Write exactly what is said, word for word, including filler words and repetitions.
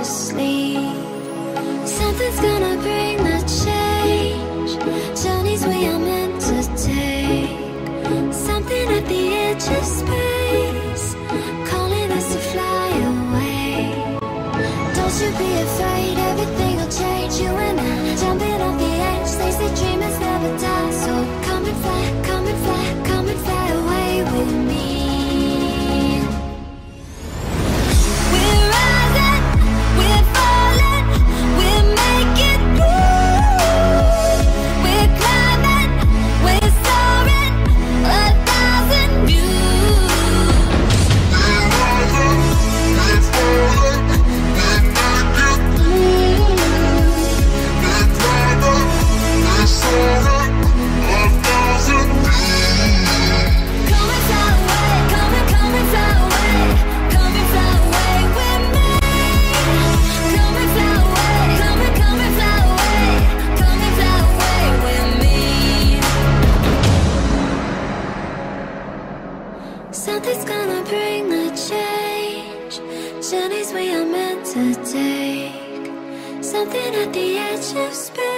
sleep. Something's gonna bring the change. Journeys we are meant to take. Something at the edge of space, calling us to fly away. Don't you be afraid, everything will change. You and I, jumping off the edge. They say dreamers never die. So come and fly, come and fly, come and fly away with me. We're rising, we're falling, we're making moves. We're climbing, we're soaring, a thousand views. We're rising, we're falling, we're making moves. We're climbing, we're soaring, a thousand views. Come and fly away, come and come and fly away, come and fly away with me. Come and fly away, come and come and fly away, come and fly away with me. Something's gonna bring the change. Journeys we are meant to take. Something at the edge of space.